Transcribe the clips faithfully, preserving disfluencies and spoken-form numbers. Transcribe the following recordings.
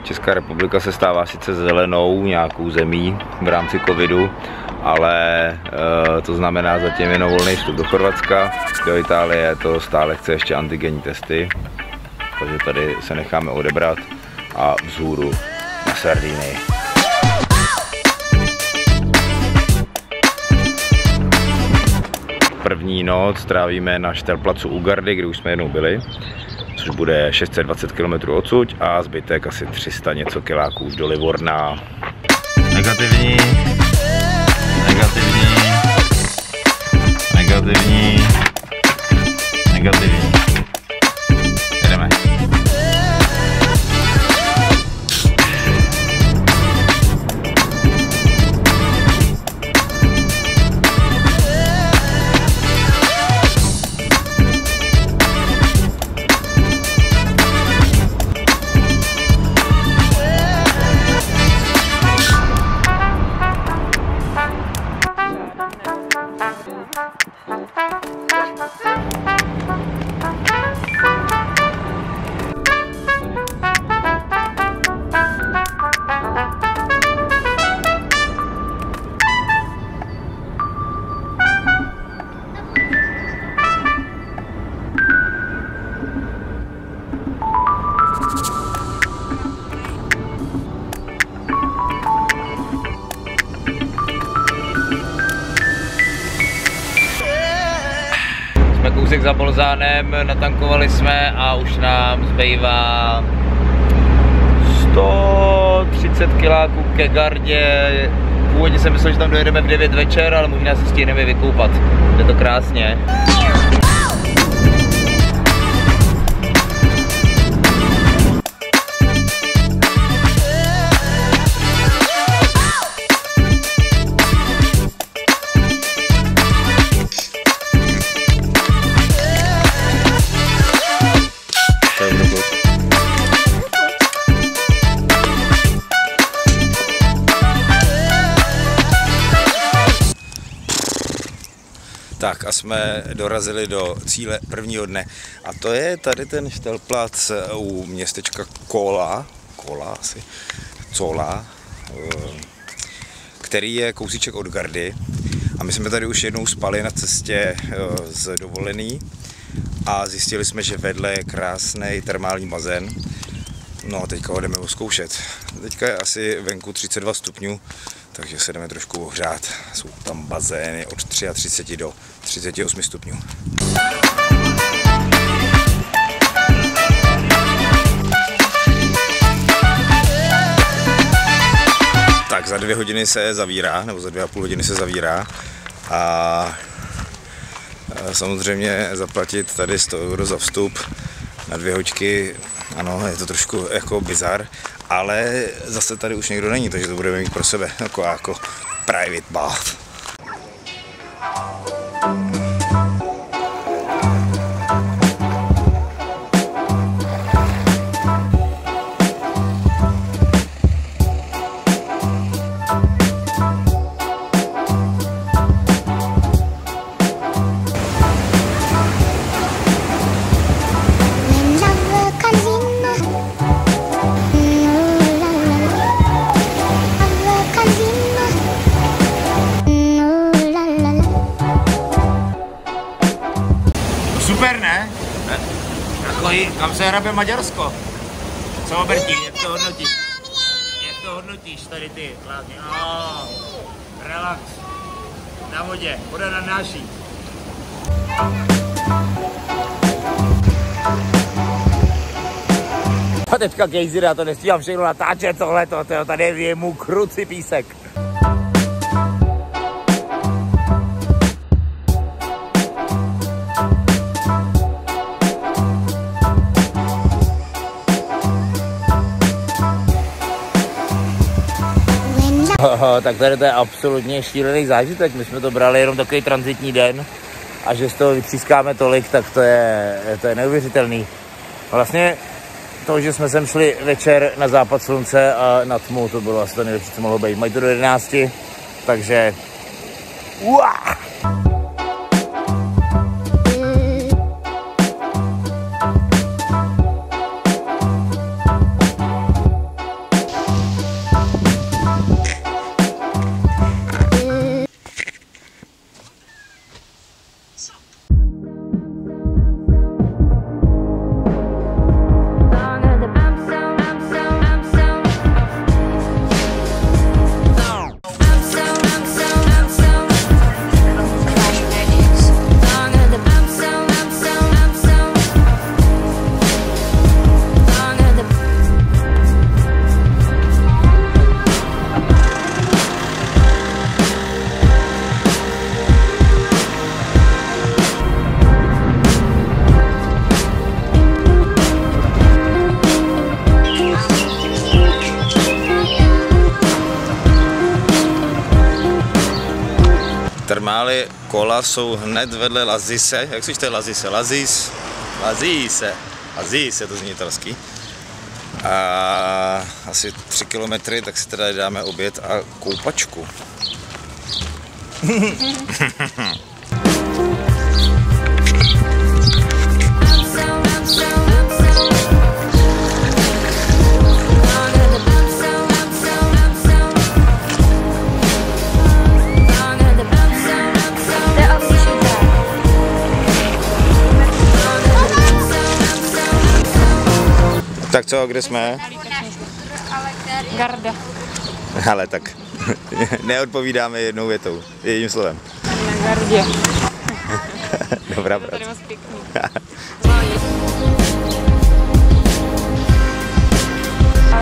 Česká republika se stává sice zelenou nějakou zemí v rámci covidu, ale e, to znamená zatím jenom volný vstup do Chorvatska. Do Itálie to stále chce ještě antigenní testy, takže tady se necháme odebrat a vzhůru na Sardinii. První noc trávíme na Štelplacu u Gardy, kde už jsme jednou byli, což bude šest set dvacet kilometrů odsud, a zbytek asi tři sta něco kiláků už do Livorna. Negativní, negativní, negativní, negativní. Jedeme. Kousek za Bolzánem, natankovali jsme a už nám zbývá sto třicet kiláků ke Gardě. Původně jsem myslel, že tam dojedeme v devět večer, ale možná se stihneme vykoupat. Je to krásně. Tak a jsme dorazili do cíle prvního dne a to je tady ten Štelplac u městečka Kola, Kola asi, Cola, který je kousíček od Gardy, a my jsme tady už jednou spali na cestě z dovolený a zjistili jsme, že vedle je krásný termální bazén. No a teďka ho jdeme zkoušet. Teďka je asi venku třicet dva stupňů, takže se jdeme trošku ohřát. Jsou tam bazény od třicet tři do třicet osm stupňů. Tak za dvě hodiny se zavírá, nebo za dvě a půl hodiny se zavírá. A samozřejmě zaplatit tady sto euro za vstup na dvě hoďky, ano, je to trošku jako bizar, ale zase tady už někdo není, takže to budeme mít pro sebe, jako, jako private bath. Super, ne? ne? Takový, kam se hrabe Maďarsko? Co, Bertí, jak to hodnotíš? Jak to hodnotíš tady ty, hlavně? Oh, relax. Na vodě, voda nadnáší. A teďka gejzir, já to nestíhám všechno natáčet, tohleto, tady je mu kruci písek. Tak tady to je absolutně šílený zážitek, my jsme to brali jenom takový tranzitní den a že z toho vytřískáme tolik, tak to je, to je neuvěřitelný. Vlastně to, že jsme sem šli večer na západ slunce a na tmu, to bylo asi to nejlepší, co mohlo být. Mají to do jedenácti, takže uá! finále kola jsou hned vedle Lazise. Jak slyšte Lazise? Lazis. Lazise. Lazise, to zní italský. A asi tři kilometry, tak si teda dáme oběd a koupačku. Tak co, kde jsme? Garda. Ale tak neodpovídáme jednou větou, jedním slovem. Na Gardě. Dobrá To tady práce. moc pěkný. Ale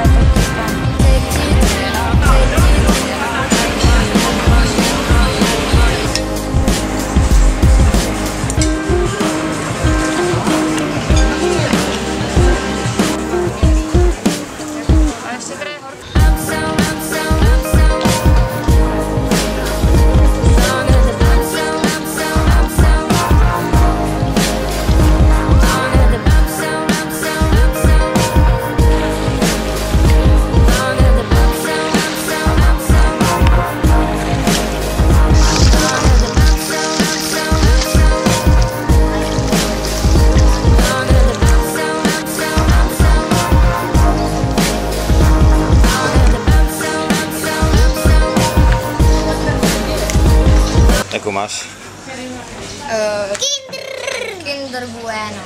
Jakou máš? Uh, Kinder. Kinder Bueno.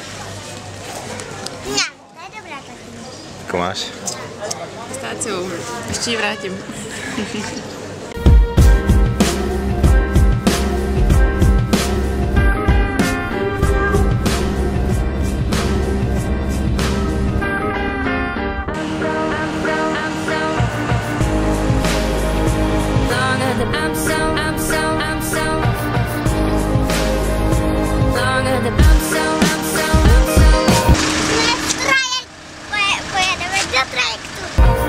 No, to je dobrá taky. Jakou máš? Pistáciovou. Ještě ji vrátím. Pojedeme do trajektu.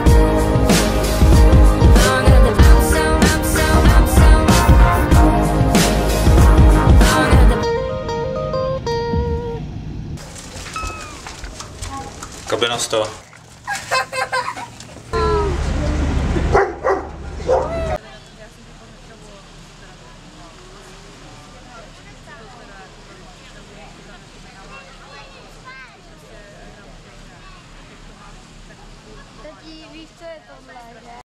Kabina sto. Víš, co je tohle, že?